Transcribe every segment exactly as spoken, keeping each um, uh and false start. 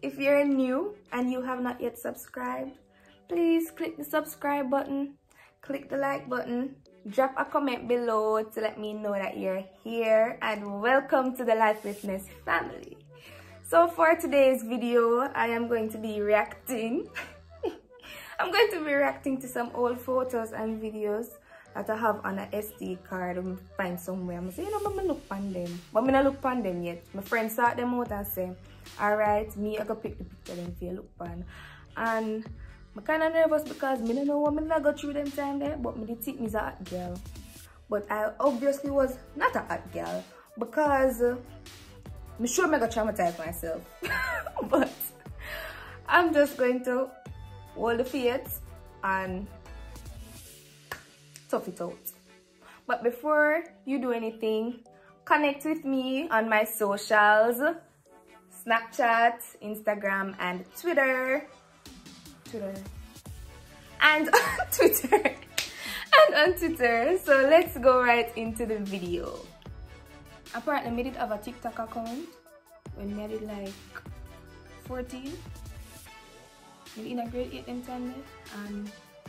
if you're new and you have not yet subscribed, please click the subscribe button, click the like button, drop a comment below to let me know that you're here, and welcome to the Life with Ness family. So for today's video, I am going to be reacting. I'm going to be reacting to some old photos and videos that I have on a S D card. I'm find somewhere. I'm saying, you know, I'm gonna look on them. But I'm not look on them yet. My friends sort them out and say, alright, me, I go pick the picture them for you look on. And I'm kind of nervous because I don't know what I'm gonna go through them time there, but I did think me a hot girl. But I obviously was not a hot girl because uh, I'm sure I'm gonna traumatize myself. But I'm just going to hold the faith and tough it out. But before you do anything, connect with me on my socials: Snapchat, Instagram, and Twitter. Twitter. And on Twitter. And on Twitter. So let's go right into the video. Apparently, I did have a TikTok account when I did like fourteen. Maybe in a grade eight and ten, and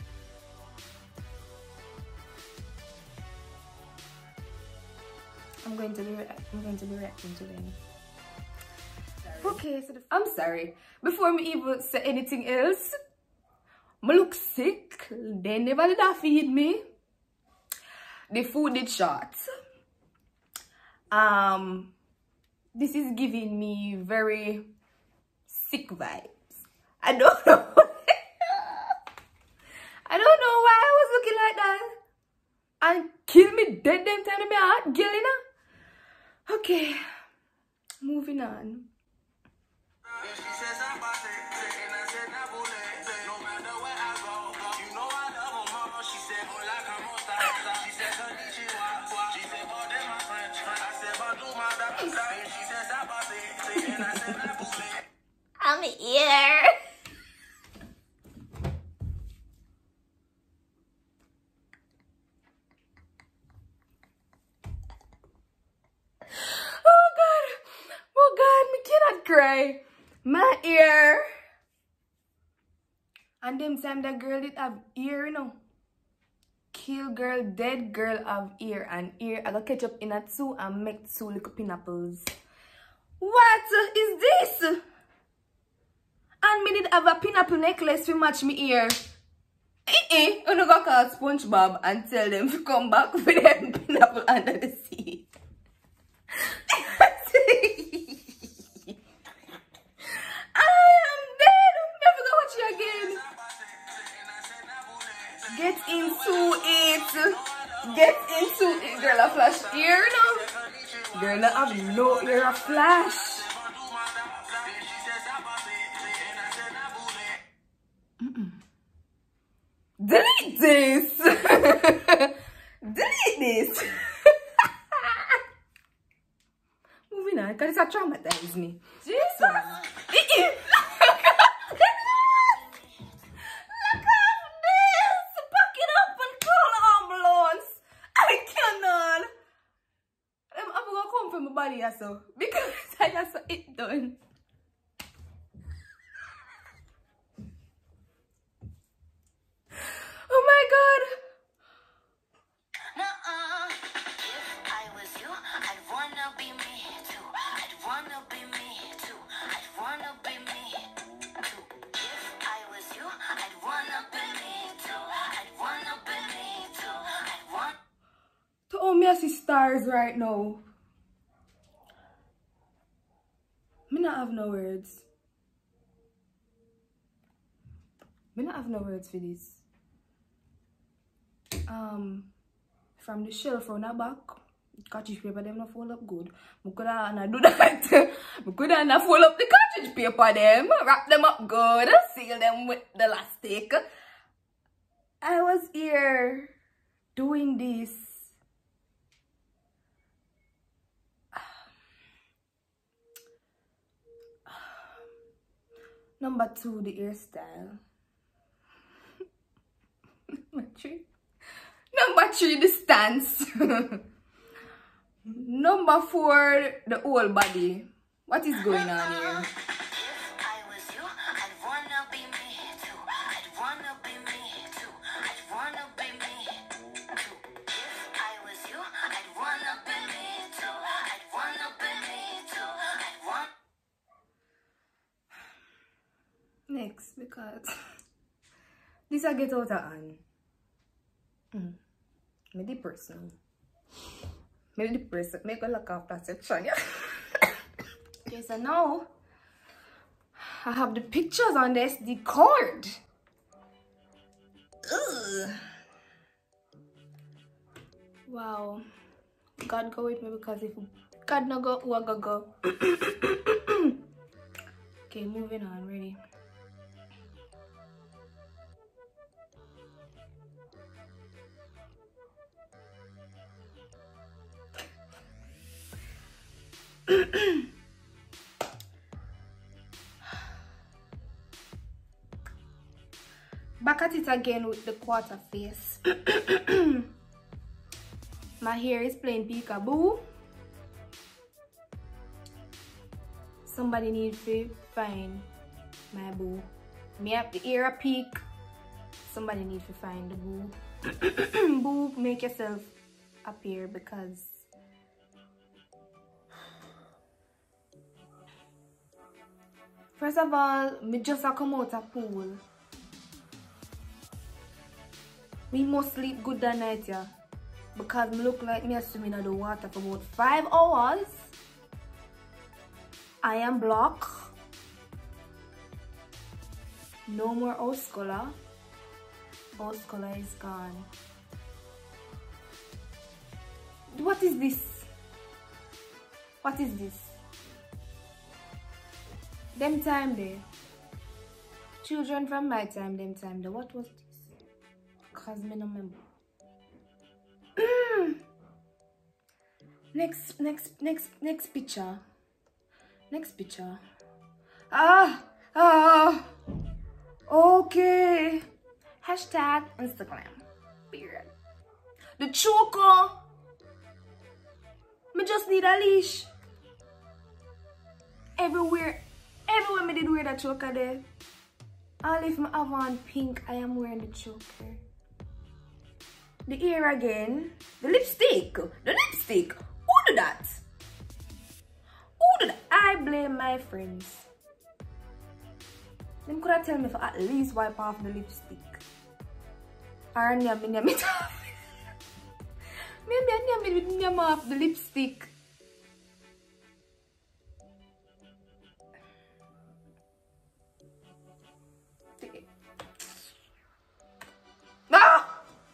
I'm going to be I'm going to be reacting to them. Sorry. Okay, so the, I'm sorry. Before me even say anything else, I look sick. They never did that feed me. The food did short. Um, this is giving me very sick vibes. I don't know. I don't know why I was looking like that. And kill me dead them time in my heart, girl, you know? Okay, moving on. I'm here. Oh God, oh God, me cannot cry. My ear. And them time that girl did have ear, you know. Kill girl, dead girl have ear, and ear I got catch up in a two and make two little pineapples. What is this? And me did have a pineapple necklace to match me ear. Eh eh, you know go call SpongeBob and tell them to come back with them pineapple under the sea. I am dead. Never gonna watch you again. Get into it. Get into it, girl. A flash ear, no. Girl, I have no ear a flash. Mm-mm. Delete this. Delete this. Moving on, because it's a traumatize me. Jesus. Look at this. Pack it up and call an ambulance. I cannot. I'm, I'm going to come from my body also. Because I just saw it done. Oh my God. Nuh-uh. If I was you, I'd wanna be me too. I'd wanna be me too. I'd wanna be me too. If I was you, I'd wanna be me too. I'd wanna be me too. I'd want To all me I see stars right now. Me not have no words. Me not have no words for this. Um, from the shelf on the back, cartridge paper them not fold up good. I could have do that. I could have fold up the cartridge paper them, wrap them up good, seal them with the elastic. I was here doing this. Number two, the hairstyle. Number three. Number three, the stance. Number four, the whole body. What is going on here? if I was because this I get out of hand. Mm. Me the person. Me the person. Make a look after section. Yeah. Okay, so now I have the pictures on the S D card. Ugh. Wow. God go with me because if God no go, who I go go. Okay, moving on. Ready. Back at it again with the quarter face. My hair is playing peekaboo. Somebody need to find my boo. Me have the ear a peak. Somebody need to find the boo. Boo, make yourself appear because first of all, me just a come out of pool. We must sleep good that night, yeah. Because me look like me a swimming in the water for about five hours. I am blocked. No more house color. House color is gone. What is this? What is this? Them time there. Children from my time, them time there. What was this? Because me no remember. next, next, next, next picture. Next picture. Ah, ah. Okay. Hashtag Instagram. Period. The choker. Me just need a leash. Everywhere, everywhere me did wear that choker there. All if me have on pink, I am wearing the choker. The ear again. The lipstick. The lipstick. Who do that? Who do that? I blame my friends. Them could have tell me for at least wipe off the lipstick. Or nyam me nyam it off. Maybe I nyam it with nyam off the lipstick. Ah!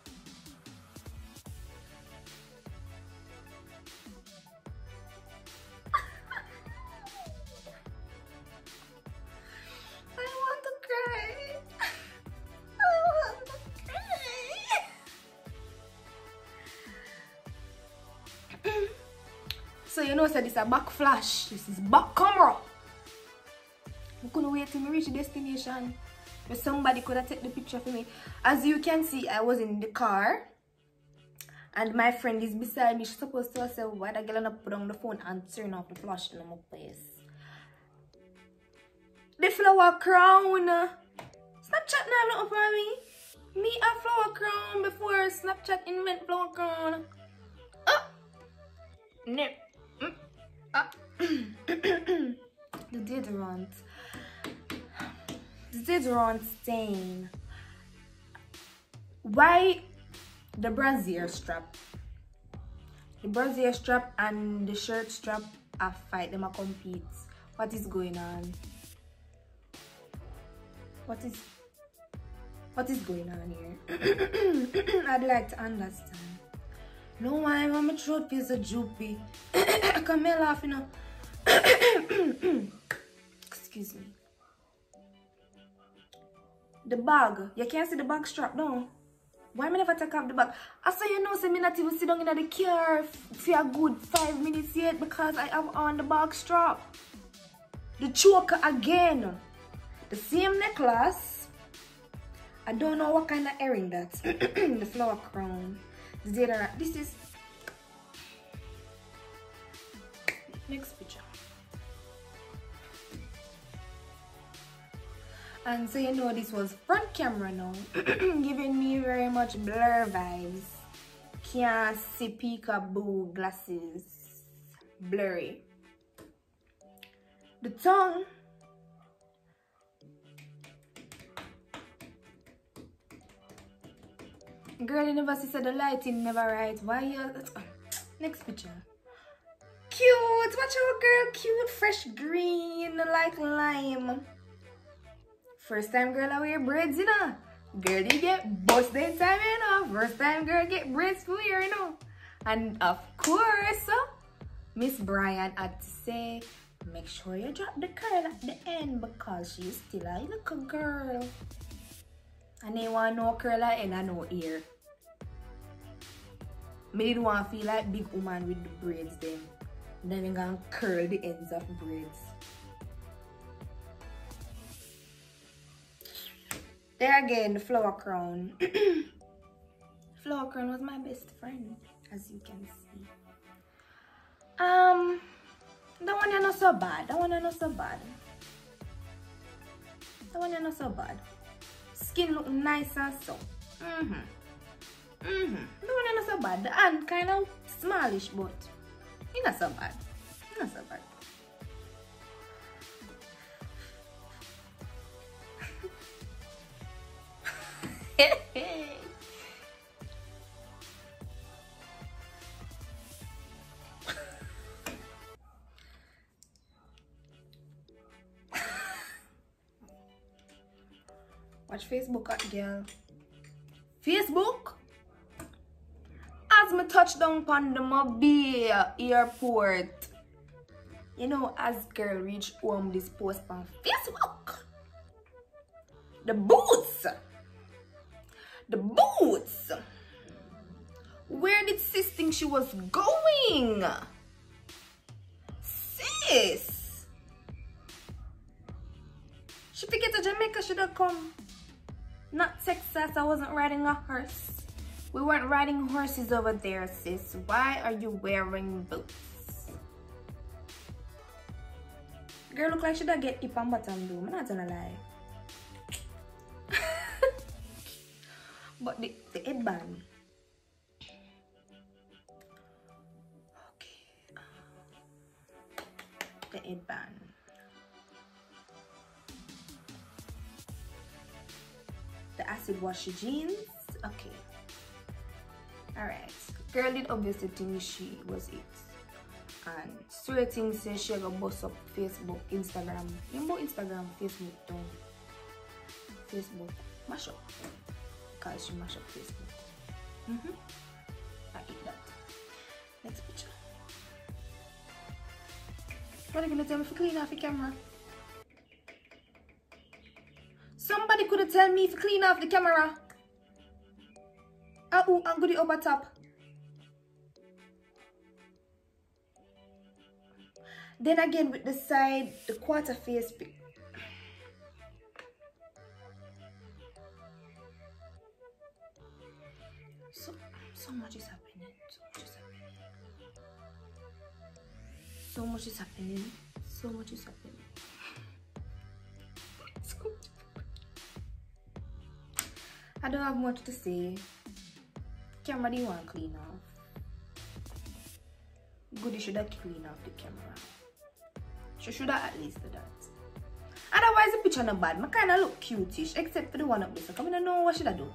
So you know, so this is a back flash. This is back camera. I couldn't wait till me reach the destination. But somebody could have taken the picture for me. As you can see, I was in the car. And my friend is beside me. She's supposed to say, why the girl not put on the phone and turn off the flash in my place. The flower crown. Snapchat now not for me. Me a flower crown before Snapchat invent flower crown. Oh. No. Mm. Ah. The deodorant. The deodorant stain. Why the brassiere strap? The brassiere strap and the shirt strap are fight. Them are compete. What is going on? What is what is going on here? I'd like to understand. No, why my throat feels so droopy. I can't laugh, you know. Excuse me. The bag. You can't see the bag strap down. Why me never take off the bag? I say you know, say me not even sit down in the car for a good five minutes yet because I have on the bag strap. The choker again. The same necklace. I don't know what kind of earring that's. The flower crown. The deodorant. This is next picture. And so you know this was front camera now. Giving me very much blur vibes. Can't see peekaboo glasses. Blurry. The tongue. Girl University said the lighting never right. Why you? Next picture. Cute. Watch out, girl. Cute, fresh green, like lime. First time girl I wear braids, you know. Girl, you get bust that time, you know. First time girl get braids for you, you know. And of course, Miss Brian had to say, make sure you drop the curl at the end because she's still a little girl. And they want no curl at the end and no ear. Me didn't want to feel like big woman with the braids then. Then I'm gonna curl the ends of braids. There again, the flower crown. Flower crown was my best friend, as you can see. Um, that one is not so bad. That one is not so bad. That one is not so bad. Skin look nice and so. Mm-hmm. Mm-hmm. That one is not so bad. The hand kind of smallish, but it's not so bad. It's not so bad. Watch Facebook at girl. Facebook? As me touch down upon the Mobile airport. You know, as girl reach home, this post on Facebook. The boots. The boots. Where did sis think she was going? Sis. She picked it to Jamaica, should have come. Not Texas, I wasn't riding a horse. We weren't riding horses over there, sis. Why are you wearing boots? Girl look like she don't get hip and bottom though. I'm not gonna lie. But the, the headband. Okay. The headband. The acid wash jeans. Okay. Alright. Girl did obviously think she was it. And Swear Thing says she gonna bust up Facebook, Instagram. Remember Instagram, Facebook down. Facebook. Mash up. Because she mash up Facebook. Mm-hmm. I eat that. Next picture. What are you gonna tell me to clean off the camera? Somebody could have told me to clean off the camera. Ah, oh, I'm good over top. Then again with the side, the quarter face pic. So, so much is happening. So much is happening. So much is happening. So much is happening. So much. I don't have much to say. Camera do you want to clean off? Good, you should have clean off the camera. She should have at least do that. Otherwise the picture not bad. I kinda look cutish, except for the one up there. So come in and know what should I do.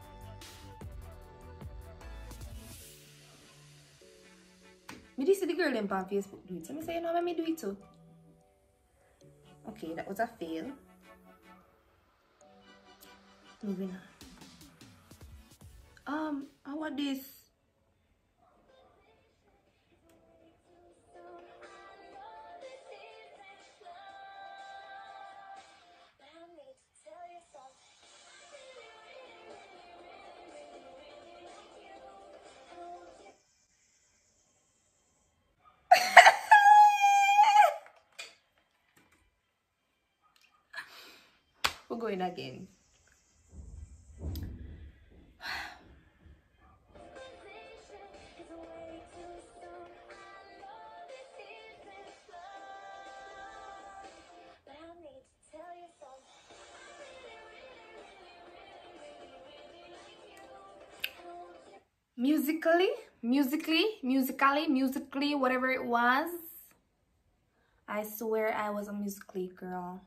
Me did see the girl them on Facebook do it. So I say, you know, let me do it too. Okay, that was a fail. Moving on. Um, how about this? We're going again. Musically, musically, musically, musically, whatever it was. I swear I was a musically girl.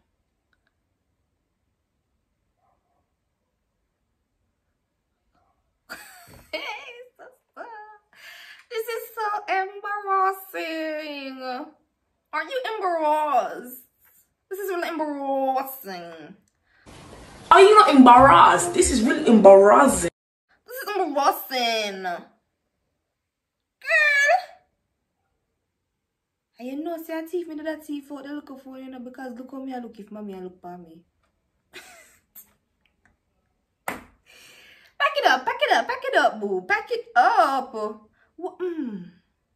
so embarrassing. Are you embarrassed? This is really embarrassing. Are you not embarrassed? This is really embarrassing. This is embarrassing. Girl. And you know, see a thief, me do that thief out there looking for you know, because look how me I look if mommy I look for me. Pack it up, pack it up, pack it up, boo. Pack it up. What? Mm.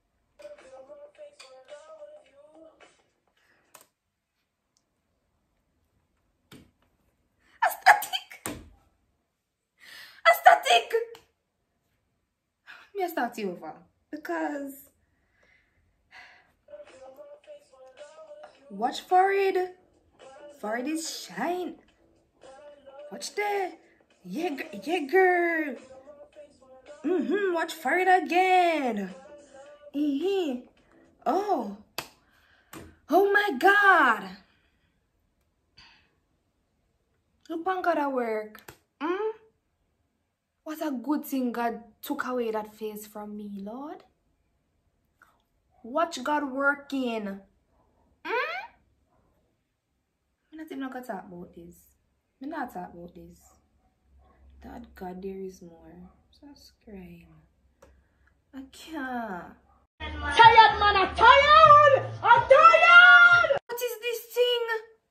Aesthetic. Aesthetic. Me I start you over because watch forehead. Forehead is shine. Watch there. Yeah, yeah, girl. Mm-hmm. Watch forehead again. Mm-hmm. Oh. Oh my God. Look on God at work. Mm? What a good thing God took away that face from me, Lord. Watch God working. Mm? I'm not even gonna talk about this. I'm not talk about this. That God, there is more. Subscribe. I can't. Tired, man, I'm tired! I'm tired! What is this thing?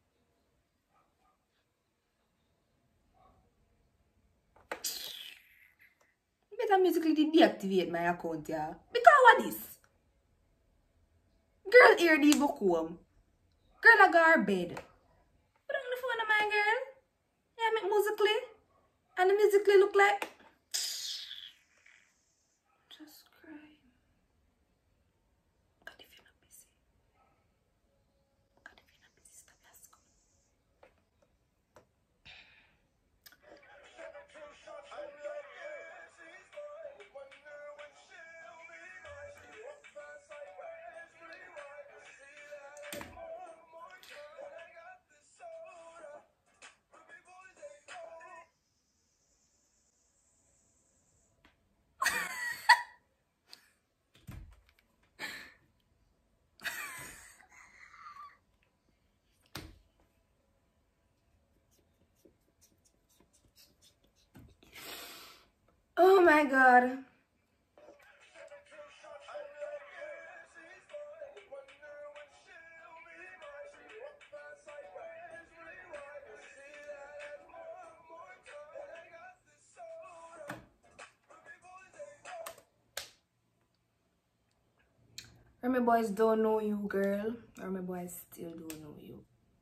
Better musically deactivate my account, yeah. Because what is? Girl here the vacuum. Girl I got her bed. Put on the phone of my girl. Yeah, make musically. And the musically look like just cry. God, if you're not busy. God, if you're not busy, stop your school. Oh my God. Or my boys don't know you, girl. Or my boys still don't know you.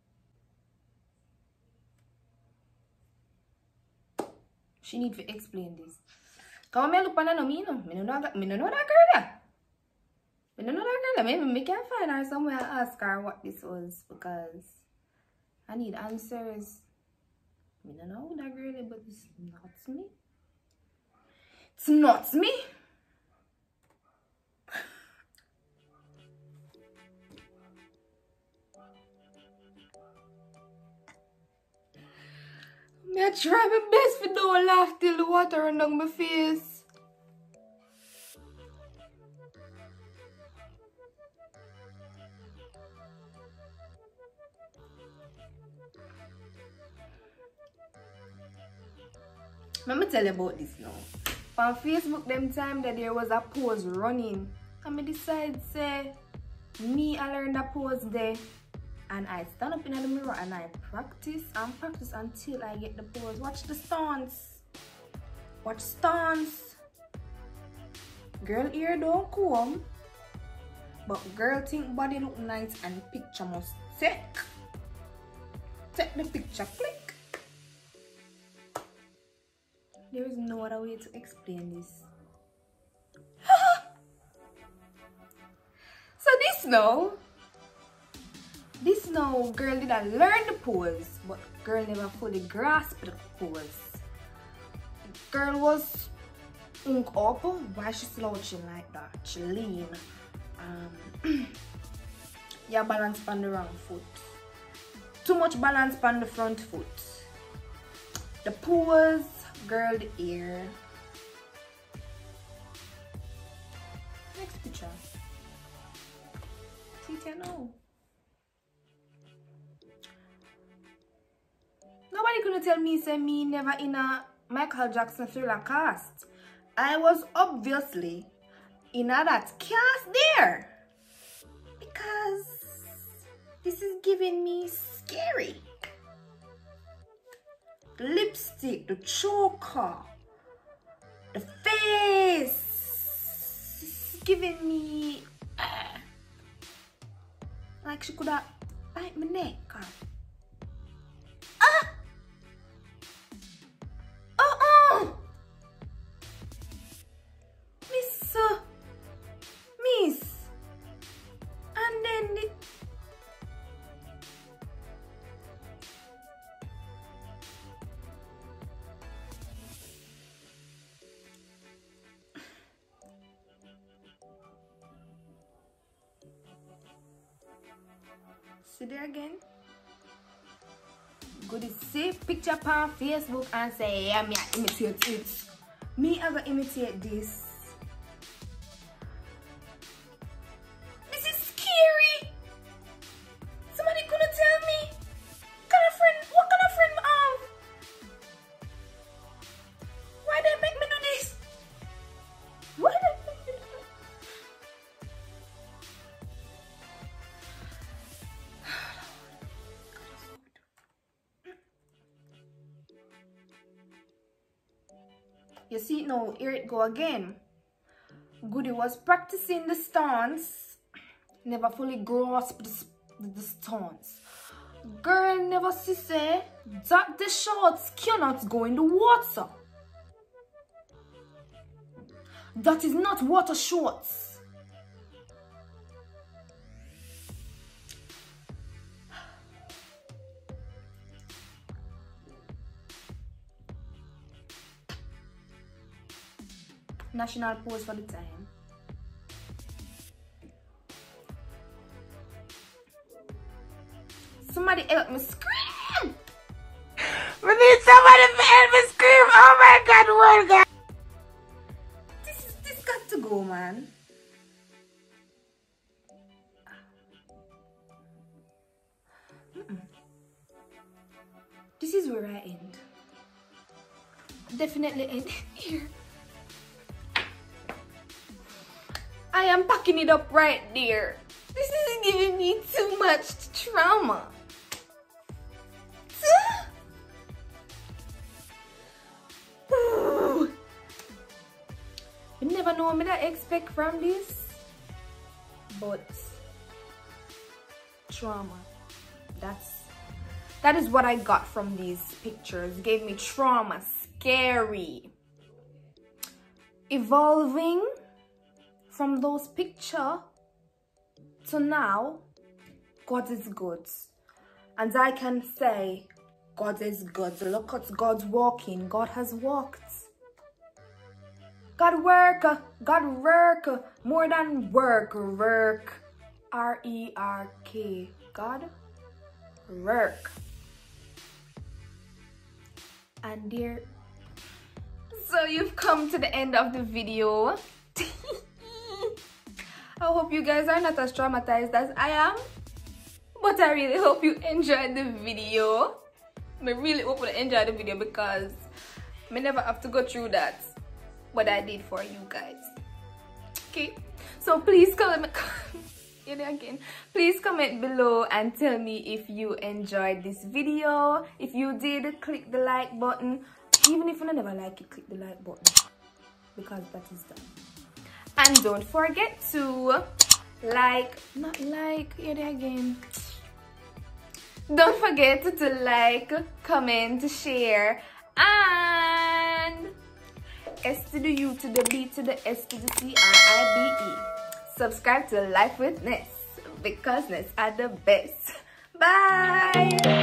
She need to explain this. Come on, look at no me no. Me no know that. Me no know that girl. There. Me no know that girl. Maybe me can find her somewhere and ask her what this was because I need answers. Me no know that girl, but it's not me. It's not me. Me I try my best for don't laugh till the water run down my face. Let me tell you about this now. On Facebook them time that there was a pose running. And I decide say me I learn that pose there. And I stand up in the mirror and I practice and practice until I get the pose. Watch the stance. Watch stance. Girl ear don't comb. But girl think body look nice and picture must take. Take the picture, click. There is no other way to explain this. So this now. This now, girl didn't learn the pose, but girl never fully grasped the pose. Girl was unk up while she slouching like that. She lean. Um, yeah, balance on the wrong foot. Too much balance on the front foot. The pose, girl the ear. Next picture. See, no. Nobody gonna tell me say me never in a Michael Jackson Thriller cast. I was obviously in a that cast there. Because this is giving me scary. The lipstick, the choker, the face. This is giving me uh, like she could have bite my neck. Ah! Uh-uh! Miss, uh, Miss. And then the see there again. Good to see picture on Facebook and say, yeah, me I imitate it. Me I gonna imitate this. This is scary. Somebody gonna tell me kind of friend, what kind of friend I have? Why they make me do this? Why they make me do this? You see now, here it go again. Goody was practicing the stance, never fully grasped the, the stance. Girl never see say that the shorts cannot go in the water. That is not water shorts. National pose for the time. Somebody help me scream! We need somebody to help me scream! Oh my god, what god! This is this got to go, man. Mm-mm. This is where I end. Definitely end here. I am packing it up right there. This is giving me too much trauma. You never know what I expect from this, but trauma. That's that is what I got from these pictures. It gave me trauma, scary, evolving. From those pictures to now, God is good. And I can say, God is good. Look at God's walking. God has walked. God work. God work. More than work. Work. R E R K. God work. And dear, so you've come to the end of the video. I hope you guys are not as traumatized as I am, but I really hope you enjoyed the video. I really hope you enjoyed the video because I never have to go through that, but I did for you guys. Okay, so please comment again. Please comment below and tell me if you enjoyed this video. If you did, click the like button. Even if you never like it, click the like button because that is done. And don't forget to like, not like, here again. Don't forget to like, comment, share, and S to the U to the B to the S to the C R I B E. Subscribe to Life with Ness because Ness are the best. Bye!